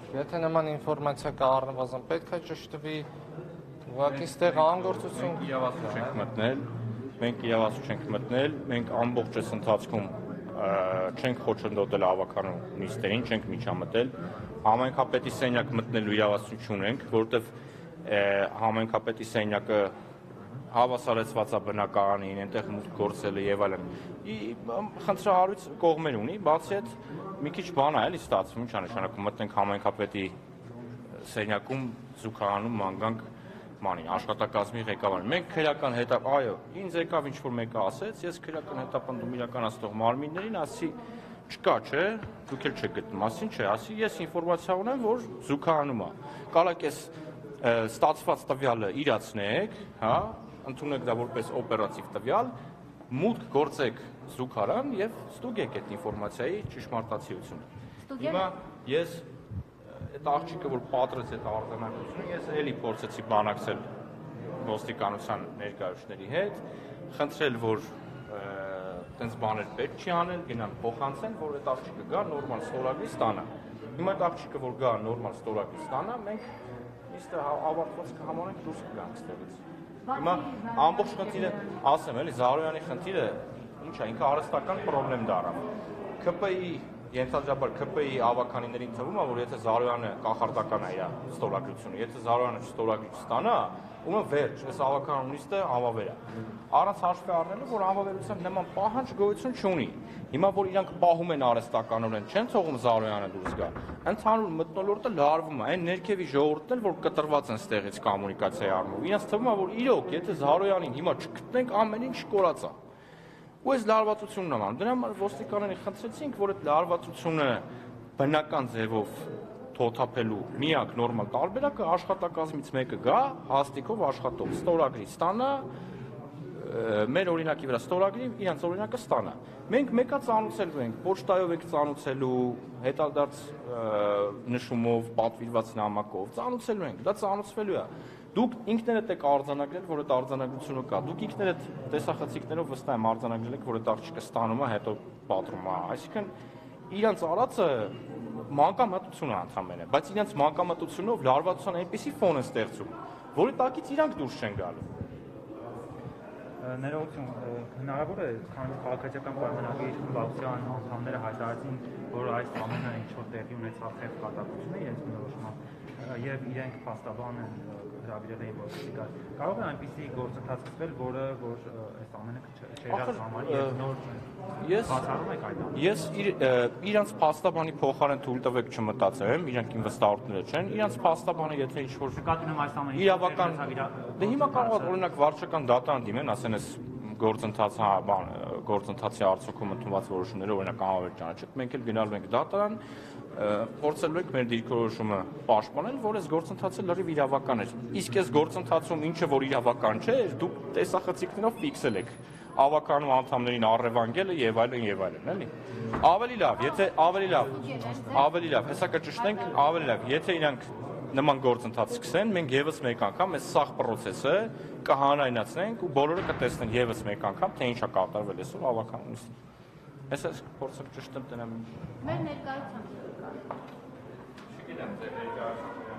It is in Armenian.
Եթե նման ինֆորմացիա կա առնվազն պետք է ճշտվի, ուղղակի ստեղ անգործություն մենք իրավասու չենք մտնել, մենք ամբողջ այս ընթացքում չենք խոչընդոտել ավականունիստերին, չենք միջամտել, համայնքապետի սենյակ մտնելու իրավասություն չունենք, որովհետև համայնքապետի սենյակը հավասարեցված է բնակարանին, այնտեղ մուտք գործելը եւ այլն։ Խնդրահարույց կողմեր ունի, բացի այդ մի քիչ բան է էլի ստացվում, ինչ նշանակում մտնենք համայնքապետի սենյակում զուգահանում մանգանք մանին աշխատակազմի ղեկավարին։ Մենք քրեական այո, ինձ եկավ ինչ որ մեկը ասեց, ես քրեական հետապնդում իրականացնող մարմիններին ասի չկա, չէ, դուք էլ չեք գտնում, ասին չէ, ասի ես ինֆորմացիա ունեմ, որ զուգահանում է։ Կարակ ես ստացված տվյալը իրացնեք, հա, ընդունեք դա որպես օպերատիվ տվյալ, մուտք գործեք զուգարան եւ ստուգեք այդ ինֆորմացիայի ճշմարտացիությունը։ Հիմա ես այդ աղջիկը, որ պատրեց այդ արձանագրությունը, ես էլի փորձեցի բանակցել ոստիկանության ներկայացուցիչների հետ, խնդրել, որ այդպես բաներ պետք չի անել, գնան փոխանցեն, որ այդ աղջիկը գա նորմալ ստորագրի ստանա։ Հիմա այդ աղջիկը, որ գա նորմալ ստորագրի ստանա, մենք իստը ավարտված կհամարենք դուրս կգանք ստեղից։ Հիմա ամբողջ խնդիրը, ասեմ էլի, Զարոյանի խնդիրը ինչ է, ինքը արհեստական խնդրեմ դառավ։ ԿՊԻ Ենթադրաբար ԿՊԻ ավականիներին թվում է, որ եթե Զարոյանը կախարդական է իր ստորագրությունը, եթե Զարոյանը ստորագրի չստանա, ումը վերջ, այս ավականունիստը անվավեր է։ Առանց հաշվի առնելու, որ անվավերության նման պահանջ գոյություն չունի։ Հիմա որ իրանք պահում են արհեստականորեն, չեն թողում Զարոյանը դուրս գա։ Ընդհանուր մթնոլորտը լարվում է, այն ներքևի ժողովուրդն էլ, որ կտրված են ստեղից կոմունիկացիայի առումով։ Իրանց թվում է, որ իրոք, եթե Զարոյանին հիմա չգտնենք, ամեն ինչ կորած է։ Ու այս լարվածությունն է անում։ Դրա համար ոստիկաններին խնդրեցինք, որ այդ լարվածությունը բնական ձևով թոթափելու միակ նորմալ տարբերակը աշխատակազմից մեկը գա, հաստիկով աշխատող, ստորագրի ստանա, մեր օրինակի վրա ստորագրի, իրանց օրինակը ստանա։ Մենք մեկա ծանուցելու ենք, պոչտայով ենք ծանուցելու, հետադարձ նշումով, պատվիրված նամակով, ծանուցելու ենք, դա ծանուցվելու է։ Դուք ինքներդ եք արձանագրել, որ այդ արձանագրությունը կա։ Դուք ինքներդ տեսախցիկներով վստահ եմ արձանագրել եք, որ այդ աղջիկը ստանում է, հետո պատռում է։ Այսինքն իրանց արածը մանկամտություն է ընդհանրապես, բայց իրանց մանկամտությունով լարվածության այնպիսի ֆոն է ստեղծում, որի տակից իրանք դուրս չեն գալու։ Ներողություն, հնարավոր է, քանի որ քաղաքացիական պայմանագրի կոալիցիան անդամները հայտարարեցին, որ այս ամենը ինչ որ տեղի ունեցավ խեփ կատակություն է իրենց բնորոշմամբ եւ իրենք փաստաբան են հրավիրել են ոստիկան։ Կարող է այնպիսի գործընթաց սկսվել, որը որ այս ամենը չերած համարի եւ նոր բացառում եք այդ ամենը։ Ես իրանց փաստաբանի փոխարեն թույլ տվեք չմտածեմ, իրանք իմ վստահորդները չեն, իրանց փաստաբանը եթե ինչ որ նկատում այս ամենը իրավական դե հիմա կարող է օրինակ վարչական դատարան դիմեն, ասեն այս գործընթացի արդյունքում ընդունված որոշումները օրինակ անվավեր ճանաչեք, մենք էլ գնալու ենք դատարան, փորձելու ենք մեր դիրքորոշումը պաշտպանել, որ այս գործընթացը լրիվ իրավական էր։ Իսկ այս գործընթացում ինչը որ իրավական չէ, դուք տեսախցիկներով ֆիքսել եք ավականու անդամներին առևանգելը եւ այլն, էլի։ Ավելի լավ, հեսա կճշտենք, ավելի լավ, եթե իրանք նման գործընթաց սկսեն, մենք եւս մեկ անգամ այս սաղ process-ը կհանրայնացնենք ու բոլորը կտեսնեն եւս մեկ անգամ, թե ինչ է կատարվել այսօր ավականունիստին։ Հեսա փորձեմ ճշտեմ տնեմ։ Մեր ներկայությամբ Չգիտեմ, ձեր ներկայությամբ